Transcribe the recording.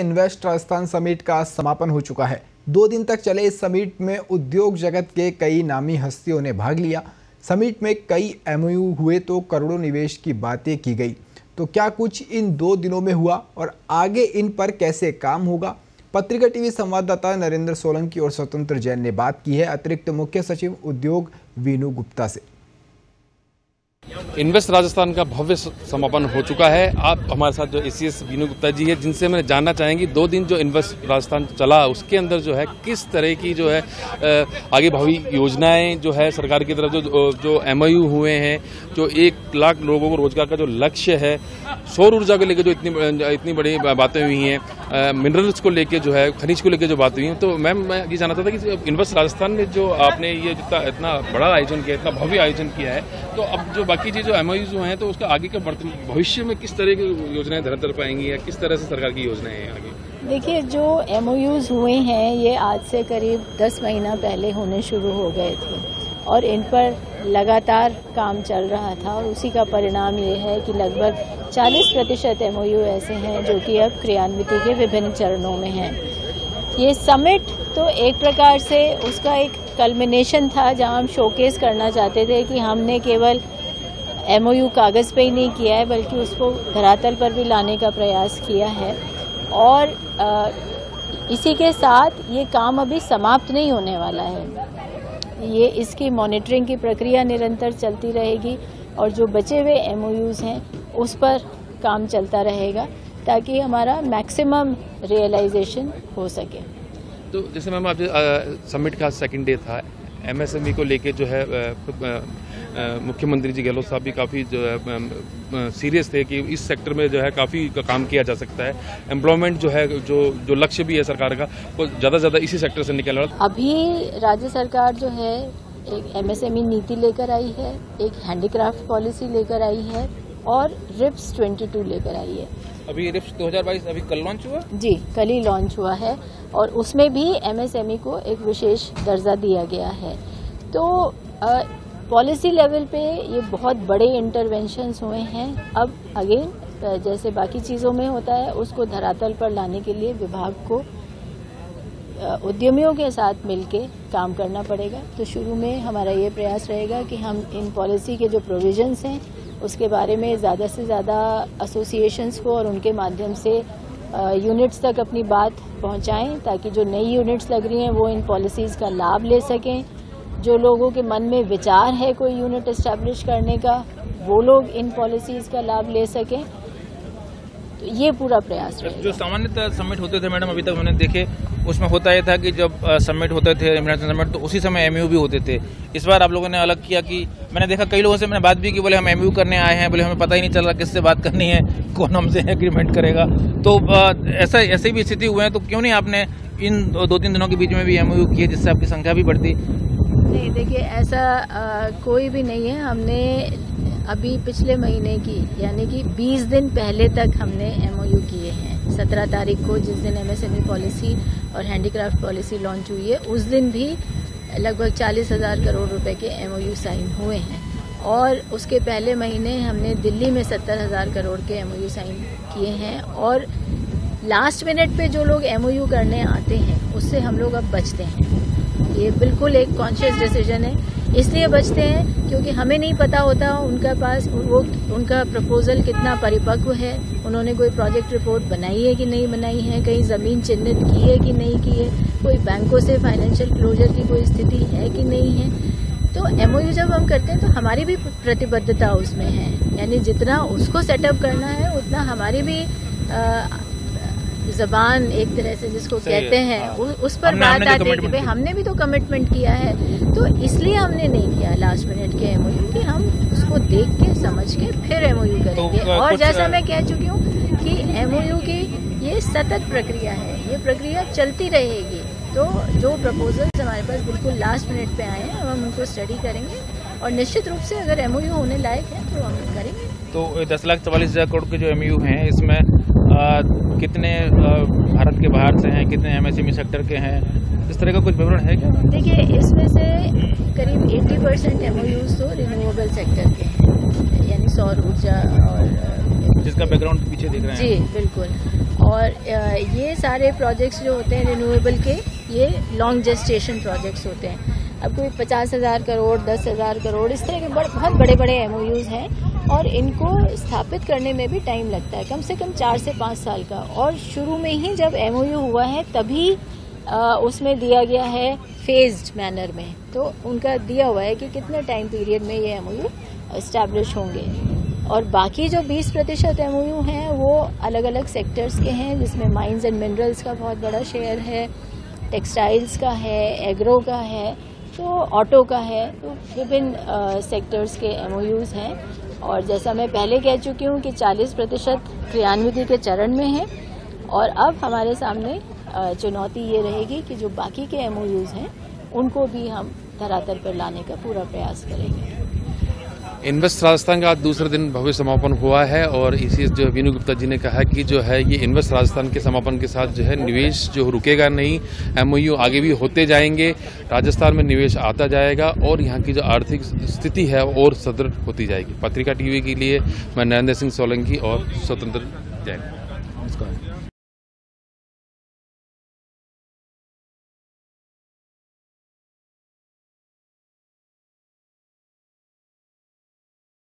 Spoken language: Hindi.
इन्वेस्ट राजस्थान समिट का समापन हो चुका है। 2 दिन तक चले इस समिट में उद्योग जगत के कई नामी हस्तियों ने भाग लिया। समिट में कई एमओयू हुए तो करोड़ों निवेश की बातें की गई। तो क्या कुछ इन 2 दिनों में हुआ और आगे इन पर कैसे काम होगा? पत्रिका टीवी संवाददाता नरेंद्र सोलंकी और स्वतंत्र जैन ने बात की है अतिरिक्त मुख्य सचिव उद्योग वीनू गुप्ता से। इन्वेस्ट राजस्थान का भव्य समापन हो चुका है। आप हमारे साथ जो एसीएस वीनू गुप्ता जी है, जिनसे मैंने जानना चाहेंगे 2 दिन जो इन्वेस्ट राजस्थान चला उसके अंदर जो है किस तरह की जो है आगे भावी योजनाएं जो है सरकार की तरफ जो एमओयू हुए हैं, जो 1 लाख लोगों को रोजगार का जो लक्ष्य है, सौर ऊर्जा को लेकर जो इतनी बड़ी बातें हुई हैं, मिनरल्स को लेकर जो है खनिज को लेकर जो बात हुई है। तो मैम मैं ये जानना चाहता था कि इन्वेस्ट राजस्थान में जो आपने ये इतना बड़ा आयोजन किया, इतना भव्य आयोजन किया है, तो अब जो बाकी चीज जो एमओयूज हैं तो उसका आगे का भविष्य में किस तरह की योजनाएं धर पाएंगी या किस तरह से सरकार की योजनाएं हैं आगे? देखिए, जो एमओयूज हुए हैं ये आज से करीब 10 महीना पहले होने शुरू हो गए थे और इन पर लगातार काम चल रहा था और उसी का परिणाम ये है कि लगभग 40% एमओयू ऐसे हैं जो कि अब क्रियान्विति के विभिन्न चरणों में हैं। ये समिट तो एक प्रकार से उसका एक कल्मिनेशन था जहां हम शोकेस करना चाहते थे कि हमने केवल एमओयू कागज़ पे ही नहीं किया है बल्कि उसको धरातल पर भी लाने का प्रयास किया है। और इसी के साथ ये काम अभी समाप्त नहीं होने वाला है। ये इसकी मॉनिटरिंग की प्रक्रिया निरंतर चलती रहेगी और जो बचे हुए एमओयूज हैं उस पर काम चलता रहेगा ताकि हमारा मैक्सिमम रियलाइजेशन हो सके। तो जैसे मैम आप समिट का 2nd डे था, एमएसएमई को लेके जो है मुख्यमंत्री जी गहलोत साहब भी काफ़ी जो है सीरियस थे कि इस सेक्टर में जो है काफ़ी काम किया जा सकता है। एम्प्लॉयमेंट जो है जो लक्ष्य भी है सरकार का वो ज़्यादा से ज़्यादा इसी सेक्टर से निकल रहा है। अभी राज्य सरकार जो है एक एमएसएमई नीति लेकर आई है, एक हैंडीक्राफ्ट पॉलिसी लेकर आई है और रिप्स 22 लेकर आई है। अभी रिप्स 2022 अभी कल लॉन्च हुआ? जी, कल ही लॉन्च हुआ है और उसमें भी एमएसएमई को एक विशेष दर्जा दिया गया है। तो पॉलिसी लेवल पे ये बहुत बड़े इंटरवेंशंस हुए हैं। अब अगेन जैसे बाकी चीज़ों में होता है उसको धरातल पर लाने के लिए विभाग को उद्यमियों के साथ मिलके काम करना पड़ेगा। तो शुरू में हमारा ये प्रयास रहेगा कि हम इन पॉलिसी के जो प्रोविजंस हैं उसके बारे में ज़्यादा से ज़्यादा एसोसिएशंस को और उनके माध्यम से यूनिट्स तक अपनी बात पहुंचाएं ताकि जो नई यूनिट्स लग रही हैं वो इन पॉलिसीज़ का लाभ ले सकें। जो लोगों के मन में विचार है कोई यूनिट एस्टैब्लिश करने का वो लोग इन पॉलिसीज़ का लाभ ले सकें। तो ये पूरा प्रयास रहेगा। जो सामान्यतः समिट होते थे मैडम अभी तक मैंने देखे उसमें होता ये था कि जब समिट होते थे इंटरनेशनल समिट तो उसी समय एमयू भी होते थे। इस बार आप लोगों ने अलग किया कि मैंने देखा कई लोगों से मैंने बात भी की, बोले हम एमयू करने आए हैं, बोले हमें पता ही नहीं चल रहा किससे बात करनी है, कौन हमसे एग्रीमेंट करेगा। तो ऐसे भी स्थिति हुए हैं, तो क्यों नहीं आपने इन 2-3 दिनों के बीच में भी एमयू किए जिससे आपकी संख्या भी बढ़ती? नहीं, देखिए ऐसा कोई भी नहीं है। हमने अभी पिछले महीने की यानी कि 20 दिन पहले तक हमने एमओयू किए हैं। 17 तारीख को जिस दिन एमएसएमई पॉलिसी और हैंडीक्राफ्ट पॉलिसी लॉन्च हुई है उस दिन भी लगभग 40,000 करोड़ रुपए के एमओयू साइन हुए हैं और उसके पहले महीने हमने दिल्ली में 70,000 करोड़ के एमओयू साइन किए हैं। और लास्ट मिनट पे जो लोग एमओयू करने आते हैं उससे हम लोग अब बचते हैं। ये बिल्कुल एक कॉन्शियस डिसीजन है। इसलिए बचते हैं क्योंकि हमें नहीं पता होता उनका पास उनका प्रपोजल कितना परिपक्व है, उन्होंने कोई प्रोजेक्ट रिपोर्ट बनाई है कि नहीं बनाई है, कहीं ज़मीन चिन्हित की है कि नहीं की है, कोई बैंकों से फाइनेंशियल क्लोजर की कोई स्थिति है कि नहीं है। तो एमओयू जब हम करते हैं तो हमारी भी प्रतिबद्धता उसमें है, यानी जितना उसको सेटअप करना है उतना हमारी भी जबान एक तरह से जिसको कहते हैं उस पर बात आती है कि भाई हमने भी तो कमिटमेंट किया है। तो इसलिए हमने नहीं किया लास्ट मिनट के एमओयू कि हम उसको देख के समझ के फिर एमओयू करेंगे। तो और जैसा मैं कह चुकी हूँ कि एमओयू की ये सतत प्रक्रिया है, ये प्रक्रिया चलती रहेगी। तो जो प्रपोजल्स हमारे पास बिल्कुल लास्ट मिनट पे आए हैं हम उनको स्टडी करेंगे और निश्चित रूप से अगर एमओयू होने लायक है तो हम करेंगे। तो 10,44,000 करोड़ के जो एमओयू हैं इसमें कितने भारत के बाहर से हैं, कितने एमएसएमई सेक्टर के हैं, इस तरह का कुछ विवरण है क्या? देखिए, इसमें से करीब 80% एमओयूज तो रिन्यूएबल सेक्टर के हैं, यानी सौर ऊर्जा और जिसका बैकग्राउंड पीछे देख रहे हैं। जी बिल्कुल। और ये सारे प्रोजेक्ट्स जो होते हैं रिन्यूएबल के, ये लॉन्ग जेस्टेशन प्रोजेक्ट्स होते हैं। अब कोई 50,000 करोड़, 10,000 करोड़, इस तरह के बहुत बड़े बड़े MOUs हैं और इनको स्थापित करने में भी टाइम लगता है, कम से कम 4 से 5 साल का। और शुरू में ही जब MOU हुआ है तभी उसमें दिया गया है फेज्ड मैनर में, तो उनका दिया हुआ है कि कितने टाइम पीरियड में ये MOU एस्टैब्लिश होंगे। और बाकी जो 20% MOU हैं वो अलग अलग सेक्टर्स के हैं, जिसमें माइंस एंड मिनरल्स का बहुत बड़ा शेयर है, टेक्सटाइल्स का है, एग्रो का है, तो ऑटो का है, तो विभिन्न सेक्टर्स के MOUs हैं। और जैसा मैं पहले कह चुकी हूँ कि 40% क्रियान्विति के चरण में है और अब हमारे सामने चुनौती ये रहेगी कि जो बाकी के MOUs हैं उनको भी हम धरातल पर लाने का पूरा प्रयास करेंगे। इन्वेस्ट राजस्थान का आज दूसरे दिन भव्य समापन हुआ है और इसी जो वीनू गुप्ता जी ने कहा कि जो है ये इन्वेस्ट राजस्थान के समापन के साथ जो है निवेश जो रुकेगा नहीं, MOU आगे भी होते जाएंगे, राजस्थान में निवेश आता जाएगा और यहाँ की जो आर्थिक स्थिति है और सुदृढ़ होती जाएगी। पत्रिका TV के लिए मैं नरेंद्र सिंह सोलंकी और स्वतंत्र जैन।